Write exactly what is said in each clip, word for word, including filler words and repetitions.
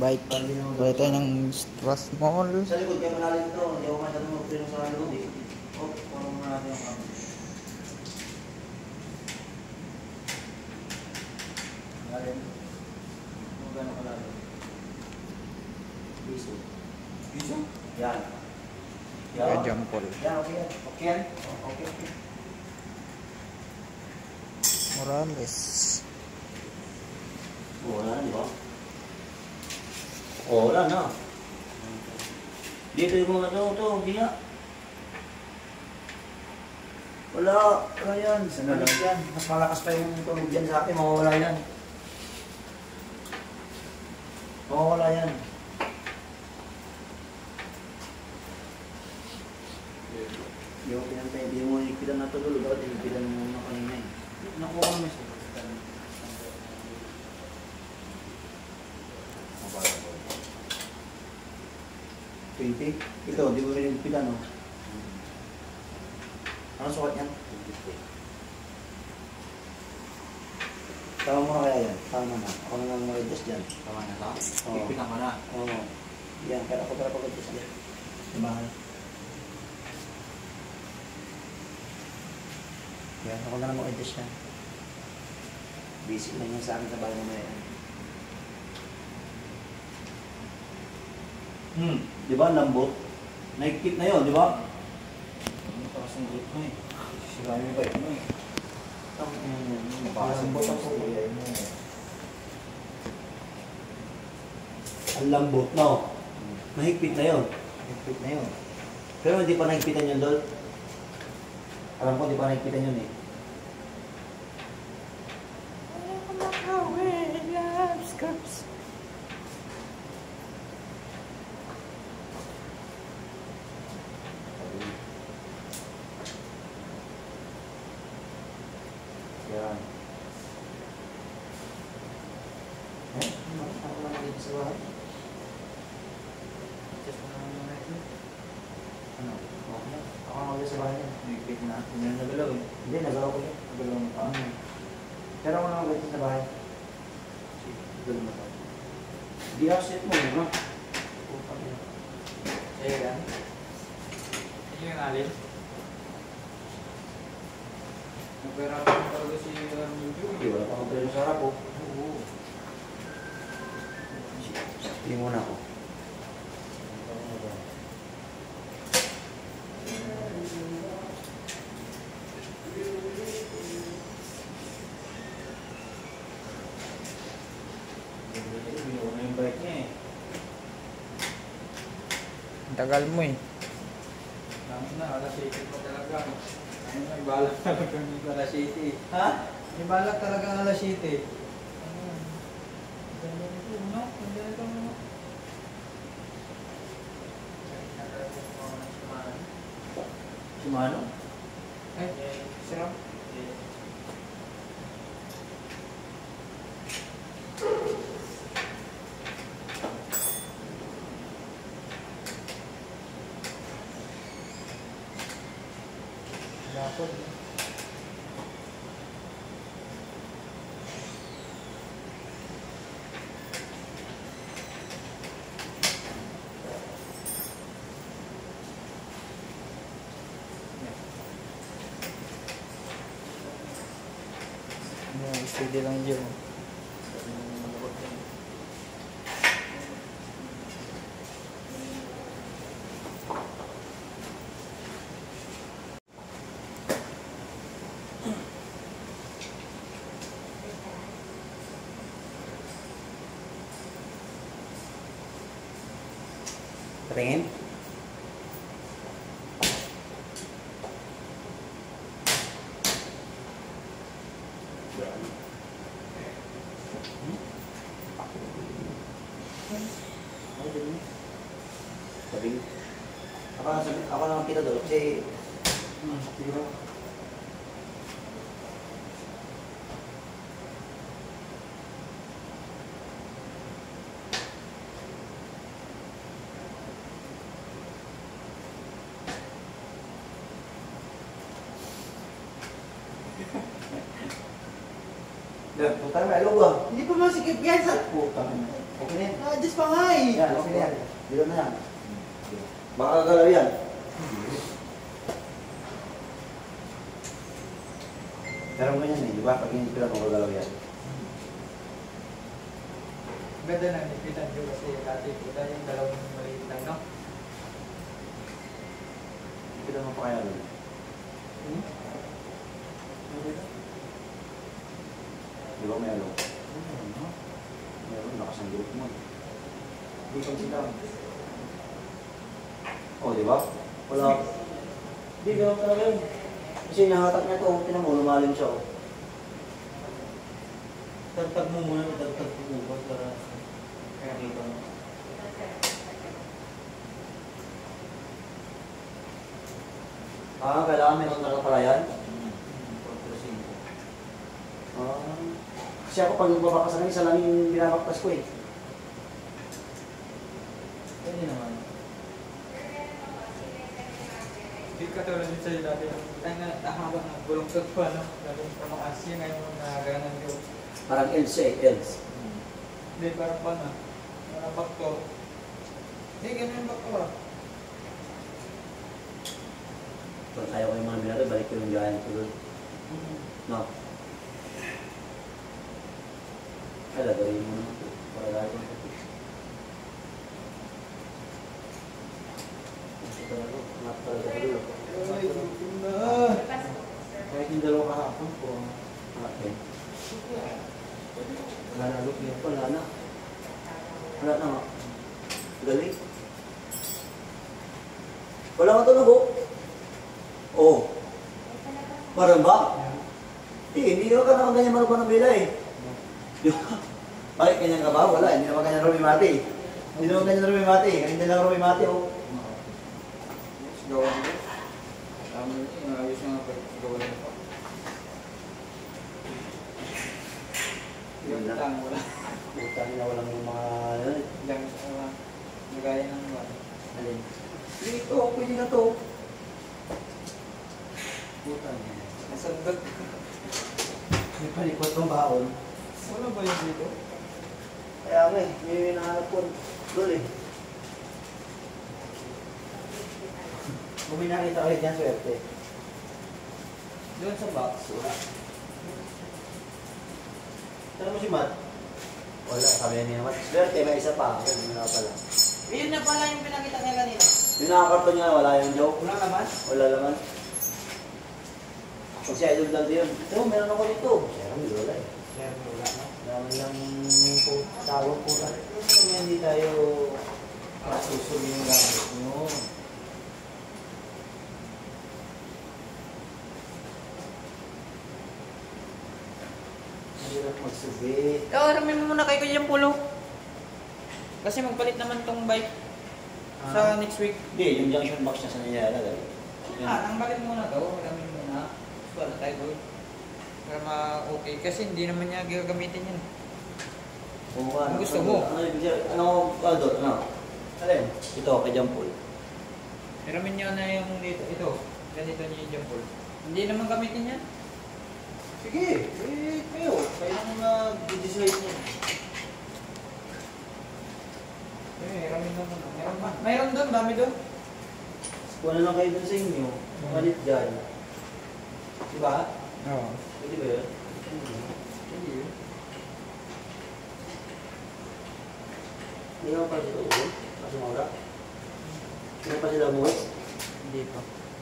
bike. Balik tayo ng Strauss Mall. Sa likod, kaya malalim ito. Hindi ako masyadong mag-film sa likod eh. Oh, parang muna natin yung camera. Malalim. Kung gano'n kalalim. Piso. Piso? Yan. Kaya jump Paul. Yan, okay yan. Okay yan? Oh, okay, okay. Morales. Oh, wala na, di ba? Oh, wala na. Dito yung mga ito, ito, hindi nga. Wala, wala yan. Sana lang yan. Mas malakas pa yung tunog dyan sa akin, mawawala yan. Mawawala yan. Hindi mo pinantay, hindi mo higpitan na tulog. Dapat higpitan mo na kanina eh. Nakuha ko naman siya. twenty? Ito, di mo rin higpitan, no? Ano sukat yan? Tama mo na kaya yan? Tama na. Ako na lang mag-adjust dyan. Tama na ka? Oo. Higpitan ko na. Oo. Yan, kaya ako para pag-adjust dyan. Dibahan. Yan, ako na lang mag-adjust yan. Basic lang yan sa akin sa bahay na yan. Hmm, di ba? Lambot. Naikip na yun, di ba? Ano para sa grip mo eh? Sirami ba yun eh? Lambot ang kulay mo. Ang lambot, no? Mahigpit na yun. Mahigpit na yun. Pero hindi pa nahigpitan yun, Dol. Alam ko, hindi pa nahigpitan yun eh. Yan. Eh, ano naman dito sa bahay? Just na naman natin. Ano? Okay. Ako ang mag sa bahay niya. Higpit na. Hindi na nagalaw eh. Hindi, nagawa ko yun. Nagalaw mo pa. Ah. Pero ako naman dito sa bahay. Nagalaw mo pa. Di ako set mo, no? Eh, yan. Ano yung alin? Nagpera ko talaga si Arminio. Hindi, wala pa akong pera sa harap ko. Oo. Hindi muna ako. Binuha na yung bike niya eh. Ang tagal mo eh. Dami na, alas eight pa talaga. Ano na, may balak talaga ng alas eight eh. Ha? May balak talaga ng alas eight eh. Ano? Ganda nito, no? Ganda nito, no? Si Mano? Ay, sarap. Dapat. Yan, steady lang dyan. Tingin? Sabi ako na sabi, ako naman kita doon kasi hmm, siguro Yeah. Putang na, luwa. Hindi pa masikip yan sa putang na. Okay na yan. adjust pa nga eh. Yan, okay na yan. Dito na yan. Baka galaw yan. Pero mo yan eh, di ba? Pag hindi pila magagalaw yan. Ganda na, nipitan ko kasi dati kita yung dalawang maliit lang, no? Pila mo pa kaya doon. Hmm? Di ba may alo? Meron, nakasanggilip mo. Hindi ko sila. Oh, di ba? Wala. Hindi, gano'n talaga yun. Kasi nahatak niya ito, tinan mo, lumalim siya. Oh. Tagtag mo muna, tagtag ko mo para kaya dito. Ah, kailangan meron talaga pala yan? Ah. Kasi ako pag nagbabaka sa lang, isa lang yung binabaktas ko eh. Pwede naman. Hindi ka tulad din sa'yo dati. Tayo nga nahawa ng gulong tutwa, no? Lagong pamakas yun ngayon na ganan yun. Parang else eh, else. Hindi, parang pa na. Parang bakto. Hindi, ganun yung bakto ah. Pag ayaw ko yung mga binato, balik ko yung gahan ko doon. No? Ay, lagawin mo naman ito. Para lahat yung ito. Ito talaga, hanap talaga ito. Ay, gutom na. Kahit yung dalawa kahapon po. Okay. Wala na, look yun. Wala na. Wala na nga. Galing. Wala nga tunog oh. Oo. Parang ba? Eh, hindi naman ka naman ganyan marupan ng bila eh. Di ba? Bakit ganyan ka ba? Wala, hindi naman ganyan rumimati. Hindi naman ganyan rumimati. Hindi lang rumimati oh. Gawan ko. Tama yun, ayos nga pag-gawan ko. Yung tang wala. Utang na walang yung mga... Diyan, wala. Nagaya ng wala. Alin? Dito, pwede na to. Utang yan. Nasandot. May palikot ng baon. Wala ba yun dito? Kaya nga eh, may nahanap ko. Doon eh. Kung may nakita ko dyan, swerte. Doon sa box. Tara mo si Matt? Wala, sabi niya naman. Swerte, may isa pa. Hindi na pala. Yun na pala yung pinakita niya kanina. Yung nakakarton niya, wala yung joke. Wala naman? Wala naman. Kung si Idol Dante yun, ito, meron ako dito. Meron, hindi wala eh. Meron wala na. Dami lang po, tawag po lang. Kung hindi tayo Susubi yung gamit nyo. mahirap magsubit. Oh, ramin mo muna kay Kuya yung pulo. Kasi magpalit naman tong bike sa next week. Hindi, yung junction box niya sa nilalagay. Ah, ang bakit muna to, ramin muna. Wala tayo doon. Para ma-okay. Kasi hindi naman niya gagamitin yan. Oo nga. Kung gusto mo. Ano, ano, ano, doon, ano? Alin? Ito, kay John Paul. Ramin niyo na yung dito. Ito. Ganito niya yung jump ball. Hindi naman gamitin yan. Sige, eh, kayo. Kayo na mag-decide niya. Eh, ramin na muna. Meron ba? Mayroon doon, dami doon. Kuha na lang kayo dun sa inyo. Malit dyan. Diba? Oo. Pwede ba yun? Hindi yun. Hindi naman pa sila ulo. Kasi mawala. Hindi pa sila buhay. Hindi pa.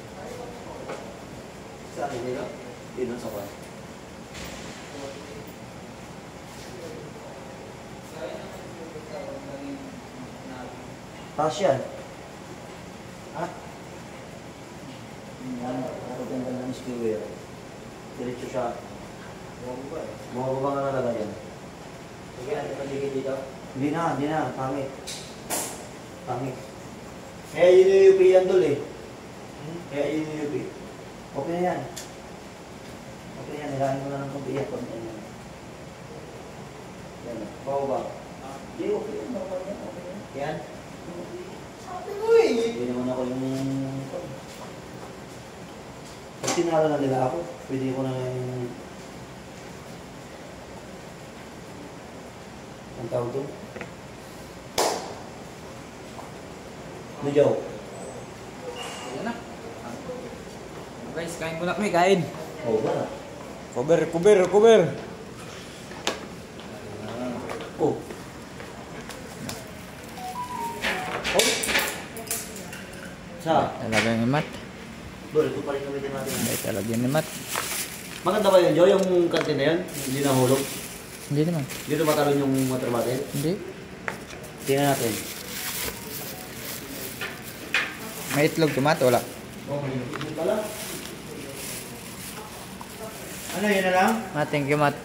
Sa akin nila. Hindi doon sa kwan. Taas yan. Ha? Yan. Nakaganda ng skewer. Diretso siya. Bumaba eh. Mga baba nga nalaga yan. Sige, natin paligid dito. Hindi na, hindi na. Pangit. Pangit. Kaya yun yung U P yan dul eh. Kaya yun yung U P. Okay na yan. Okay na yan. Nilangin mo na ng kumpi yan. Kunti yan. Yan. Pababa. Hindi, okay yan. Okay yan. Okay yan. Yan. Sabi mo eh. Hindi naman ako yung... Pag tinalo na nila ako, pwede ko na yung... Ang tawag doon? Medyo. Ayan na. Guys, kain muna kami, kain. Oh, ba? Cover, cover, cover. Oh. Oh. Sa? Talagang imat. Bro, ito pa rin gamitin natin. Ay, talagang imat. Maganda ba yun, Joe? Yung kantin na yun? Hindi nahulog? Hindi naman. Dito matalon yung water bottle? Hindi. Tingnan natin. May itlog tomato, wala. Oh, may itlog pala. Ano, yun na lang? Ah, thank you, Mat.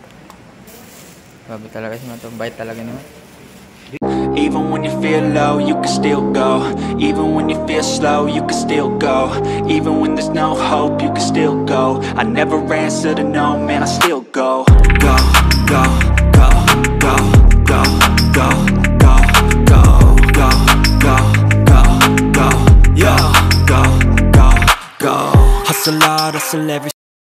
Bago talaga si Mat. Bait talaga ni Mat. Even when you feel low, you can still go. Even when you feel slow, you can still go. Even when there's no hope, you can still go. I never answer to no, man, I still go. Go, go, go, go, go, go, go, go, go, go, go, go, yeah, go, go, go. Hustle hard, hustle every